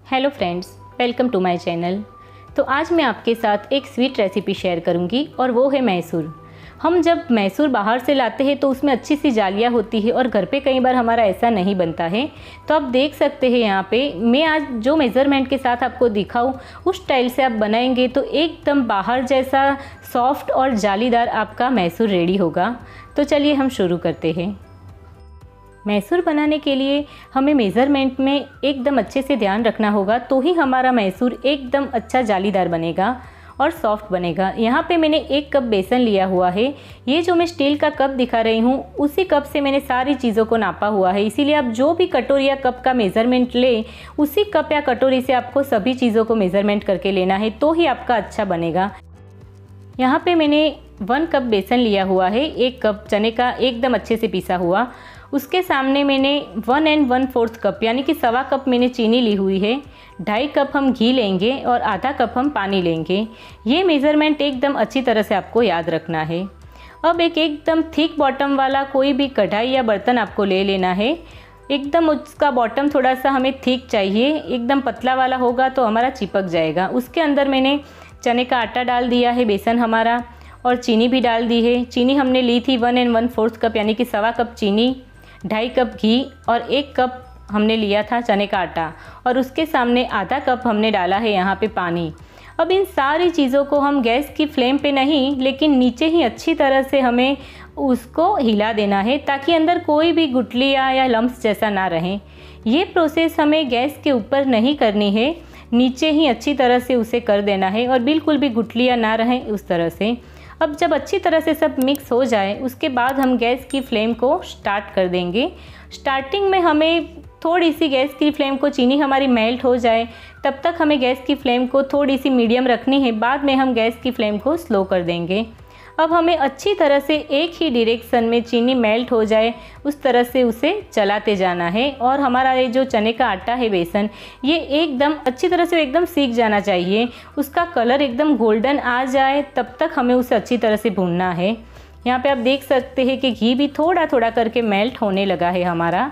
Hello friends, welcome to my channel. तो आज मैं आपके साथ एक स्वीट रेसिपी शेयर करूंगी और वो है मैसूर। हम जब मैसूर बाहर से लाते हैं तो उसमें अच्छी सी जालियाँ होती है और घर पे कई बार हमारा ऐसा नहीं बनता है। तो आप देख सकते हैं यहाँ पे मैं आज जो मेज़रमेंट के साथ आपको दिखाऊं उस स्टाइल से आप बनाएंगे तो एकदम बाहर जैसा सॉफ्ट और जालीदार आपका मैसूर रेडी होगा। तो चलिए हम शुरू करते हैं। मैसूर बनाने के लिए हमें मेज़रमेंट में एकदम अच्छे से ध्यान रखना होगा, तो ही हमारा मैसूर एकदम अच्छा जालीदार बनेगा और सॉफ्ट बनेगा। यहाँ पे मैंने 1 कप बेसन लिया हुआ है। ये जो मैं स्टील का कप दिखा रही हूँ उसी कप से मैंने सारी चीज़ों को नापा हुआ है। इसीलिए आप जो भी कटोरी या कप का मेज़रमेंट ले उसी कप या कटोरी से आपको सभी चीज़ों को मेज़रमेंट करके लेना है, तो ही आपका अच्छा बनेगा। यहाँ पे मैंने 1 कप बेसन लिया हुआ है, 1 कप चने का एकदम अच्छे से पिसा हुआ। उसके सामने मैंने 1 1/4 कप यानी कि 1/4 कप मैंने चीनी ली हुई है। 2.5 कप हम घी लेंगे और आधा कप हम पानी लेंगे। ये मेज़रमेंट एकदम अच्छी तरह से आपको याद रखना है। अब एक एकदम थिक बॉटम वाला कोई भी कढ़ाई या बर्तन आपको ले लेना है। एकदम उसका बॉटम थोड़ा सा हमें थिक चाहिए, एकदम पतला वाला होगा तो हमारा चिपक जाएगा। उसके अंदर मैंने चने का आटा डाल दिया है, बेसन हमारा, और चीनी भी डाल दी है। चीनी हमने ली थी 1 1/4 कप यानी कि 1/4 कप चीनी, 2.5 कप घी और 1 कप हमने लिया था चने का आटा, और उसके सामने आधा कप हमने डाला है यहाँ पे पानी। अब इन सारी चीज़ों को हम गैस की फ्लेम पे नहीं लेकिन नीचे ही अच्छी तरह से हमें उसको हिला देना है, ताकि अंदर कोई भी गुठलियाँ या लम्स जैसा ना रहे। ये प्रोसेस हमें गैस के ऊपर नहीं करनी है, नीचे ही अच्छी तरह से उसे कर देना है और बिल्कुल भी गुठलियाँ ना रहें उस तरह से। अब जब अच्छी तरह से सब मिक्स हो जाए उसके बाद हम गैस की फ्लेम को स्टार्ट कर देंगे। स्टार्टिंग में हमें थोड़ी सी गैस की फ्लेम को, चीनी हमारी मेल्ट हो जाए तब तक हमें गैस की फ्लेम को थोड़ी सी मीडियम रखनी है। बाद में हम गैस की फ्लेम को स्लो कर देंगे। अब हमें अच्छी तरह से एक ही डायरेक्शन में चीनी मेल्ट हो जाए उस तरह से उसे चलाते जाना है। और हमारा ये जो चने का आटा है, बेसन, ये एकदम अच्छी तरह से एकदम सीख जाना चाहिए। उसका कलर एकदम गोल्डन आ जाए तब तक हमें उसे अच्छी तरह से भूनना है। यहाँ पे आप देख सकते हैं कि घी भी थोड़ा थोड़ा करके मेल्ट होने लगा है हमारा।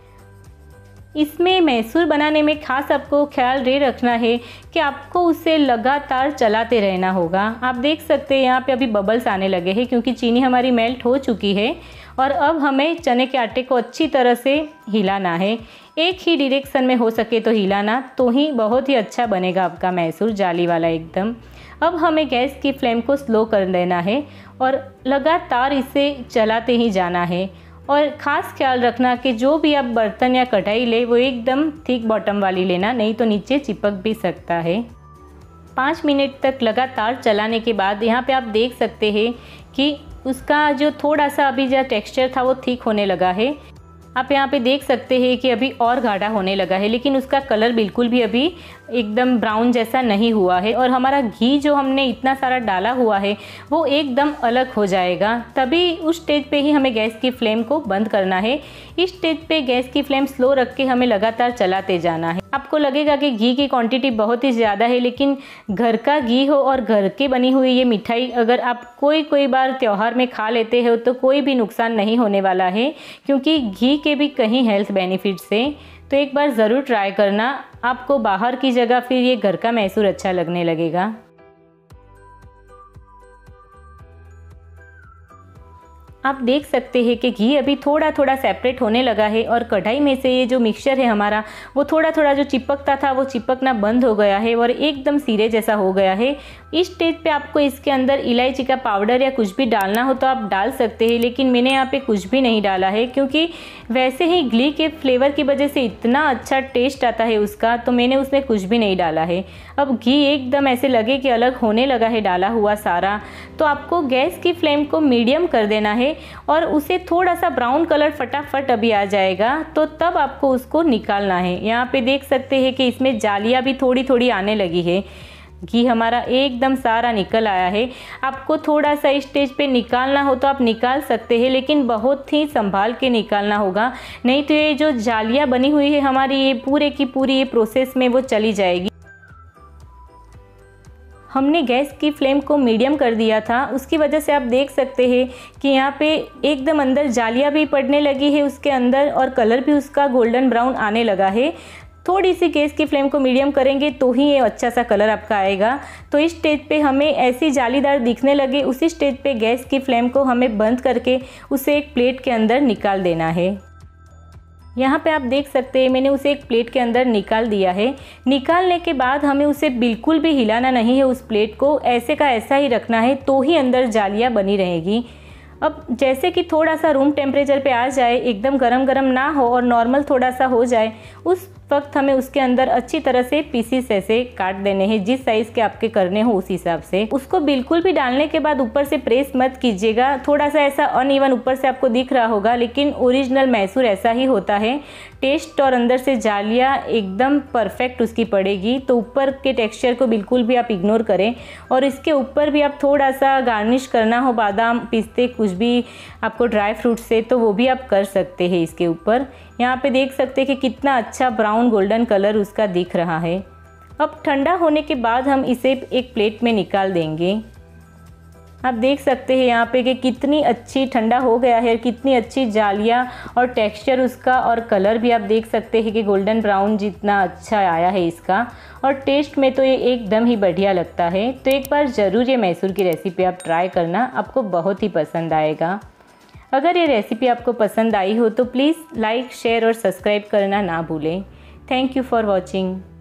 इसमें मैसूर बनाने में खास आपको ख्याल ये रखना है कि आपको उसे लगातार चलाते रहना होगा। आप देख सकते हैं यहाँ पे अभी बबल्स आने लगे हैं क्योंकि चीनी हमारी मेल्ट हो चुकी है। और अब हमें चने के आटे को अच्छी तरह से हिलाना है, एक ही डायरेक्शन में हो सके तो हिलाना, तो ही बहुत ही अच्छा बनेगा आपका मैसूर जाली वाला एकदम। अब हमें गैस की फ्लेम को स्लो कर देना है और लगातार इसे चलाते ही जाना है। और ख़ास ख्याल रखना कि जो भी आप बर्तन या कढ़ाई ले वो एकदम थिक बॉटम वाली लेना, नहीं तो नीचे चिपक भी सकता है। 5 मिनट तक लगातार चलाने के बाद यहाँ पे आप देख सकते हैं कि उसका जो थोड़ा सा अभी जो टेक्सचर था वो थिक होने लगा है। आप यहाँ पे देख सकते हैं कि अभी और गाढ़ा होने लगा है, लेकिन उसका कलर बिल्कुल भी अभी एकदम ब्राउन जैसा नहीं हुआ है। और हमारा घी जो हमने इतना सारा डाला हुआ है वो एकदम अलग हो जाएगा। तभी उस स्टेज पे ही हमें गैस की फ्लेम को बंद करना है। इस स्टेज पे गैस की फ्लेम स्लो रख के हमें लगातार चलाते जाना है। आपको लगेगा कि घी की क्वांटिटी बहुत ही ज़्यादा है, लेकिन घर का घी हो और घर की बनी हुई ये मिठाई अगर आप कोई बार त्यौहार में खा लेते हो तो कोई भी नुकसान नहीं होने वाला है, क्योंकि घी के भी कहीं हेल्थ बेनिफिट्स हैं। तो एक बार ज़रूर ट्राई करना, आपको बाहर की जगह फिर ये घर का मैसूर अच्छा लगने लगेगा। आप देख सकते हैं कि घी अभी थोड़ा थोड़ा सेपरेट होने लगा है और कढ़ाई में से ये जो मिक्सचर है हमारा वो थोड़ा थोड़ा जो चिपकता था वो चिपकना बंद हो गया है और एकदम सिरे जैसा हो गया है। इस स्टेज पे आपको इसके अंदर इलायची का पाउडर या कुछ भी डालना हो तो आप डाल सकते हैं, लेकिन मैंने यहाँ पे कुछ भी नहीं डाला है क्योंकि वैसे ही घी के फ्लेवर की वजह से इतना अच्छा टेस्ट आता है उसका, तो मैंने उसमें कुछ भी नहीं डाला है। अब घी एकदम ऐसे लगे कि अलग होने लगा है डाला हुआ सारा, तो आपको गैस की फ्लेम को मीडियम कर देना है और उसे थोड़ा सा ब्राउन कलर फटाफट अभी आ जाएगा तो तब आपको उसको निकालना है। यहाँ पे देख सकते हैं कि इसमें जालियाँ भी थोड़ी थोड़ी आने लगी है। घी हमारा एकदम सारा निकल आया है। आपको थोड़ा सा इस स्टेज पे निकालना हो तो आप निकाल सकते हैं, लेकिन बहुत ही संभाल के निकालना होगा, नहीं तो ये जो जालियाँ बनी हुई है हमारी ये पूरे की पूरी ये प्रोसेस में वो चली जाएगी। हमने गैस की फ्लेम को मीडियम कर दिया था, उसकी वजह से आप देख सकते हैं कि यहाँ पे एकदम अंदर जालियाँ भी पड़ने लगी है उसके अंदर और कलर भी उसका गोल्डन ब्राउन आने लगा है। थोड़ी सी गैस की फ्लेम को मीडियम करेंगे तो ही ये अच्छा सा कलर आपका आएगा। तो इस स्टेज पे हमें ऐसी जालीदार दिखने लगे, उसी स्टेज पे गैस की फ्लेम को हमें बंद करके उसे एक प्लेट के अंदर निकाल देना है। यहाँ पे आप देख सकते हैं मैंने उसे एक प्लेट के अंदर निकाल दिया है। निकालने के बाद हमें उसे बिल्कुल भी हिलाना नहीं है, उस प्लेट को ऐसे का ऐसा ही रखना है, तो ही अंदर जालियाँ बनी रहेगी। अब जैसे कि थोड़ा सा रूम टेम्परेचर पे आ जाए, एकदम गरम गरम ना हो और नॉर्मल थोड़ा सा हो जाए, उस वक्त हमें उसके अंदर अच्छी तरह से पीसीस ऐसे काट देने हैं, जिस साइज़ के आपके करने हो उस हिसाब से। उसको बिल्कुल भी डालने के बाद ऊपर से प्रेस मत कीजिएगा, थोड़ा सा ऐसा अनइवन ऊपर से आपको दिख रहा होगा, लेकिन ओरिजिनल मैसूर ऐसा ही होता है। टेस्ट और अंदर से जालियाँ एकदम परफेक्ट उसकी पड़ेगी। तो ऊपर के टेक्सचर को बिल्कुल भी आप इग्नोर करें, और इसके ऊपर भी आप थोड़ा सा गार्निश करना हो बादाम पिस्ते कुछ भी आपको ड्राई फ्रूट से, तो वो भी आप कर सकते हैं इसके ऊपर। यहाँ पे देख सकते हैं कि कितना अच्छा ब्राउन गोल्डन कलर उसका दिख रहा है। अब ठंडा होने के बाद हम इसे एक प्लेट में निकाल देंगे। आप देख सकते हैं यहाँ पे कि कितनी अच्छी ठंडा हो गया है, कितनी अच्छी जालियाँ और टेक्सचर उसका, और कलर भी आप देख सकते हैं कि गोल्डन ब्राउन जितना अच्छा आया है इसका। और टेस्ट में तो ये एकदम ही बढ़िया लगता है। तो एक बार ज़रूर ये मैसूर की रेसिपी आप ट्राई करना, आपको बहुत ही पसंद आएगा। अगर ये रेसिपी आपको पसंद आई हो तो प्लीज़ लाइक शेयर और सब्सक्राइब करना ना भूलें। Thank you for watching.